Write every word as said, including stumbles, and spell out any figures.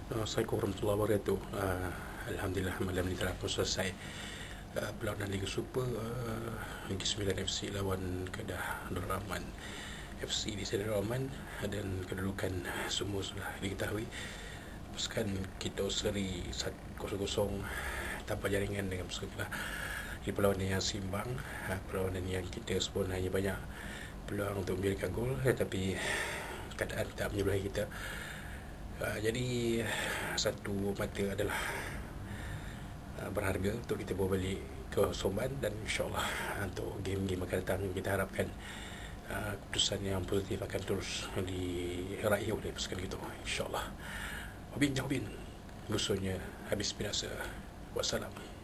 Assalamualaikum warahmatullahi wabarakatuh. Uh, Alhamdulillah malam ni telah pun selesai uh, perlawanan Liga Super uh, Liga sembilan F C lawan Kedah Darul Rahman F C di Seri Rahman, dan kedudukan semua sudah diketahui. Pasukan kita Australia kosong kosong tanpa jaringan dengan pasukan Kedah di perlawanan yang seimbang, uh, perlawanan yang kita sebenarnya banyak peluang untuk menjadikan gol, tetapi keadaan tak menyebelahi kita. Uh, jadi satu mata adalah uh, berharga untuk kita bawa balik ke Somban, dan insyaAllah uh, untuk game-game akan datang kita harapkan uh, keputusan yang positif akan terus diraih oleh pasukan kita, insyaAllah. Wabin jahubin, musuhnya habis binasa. Wassalam.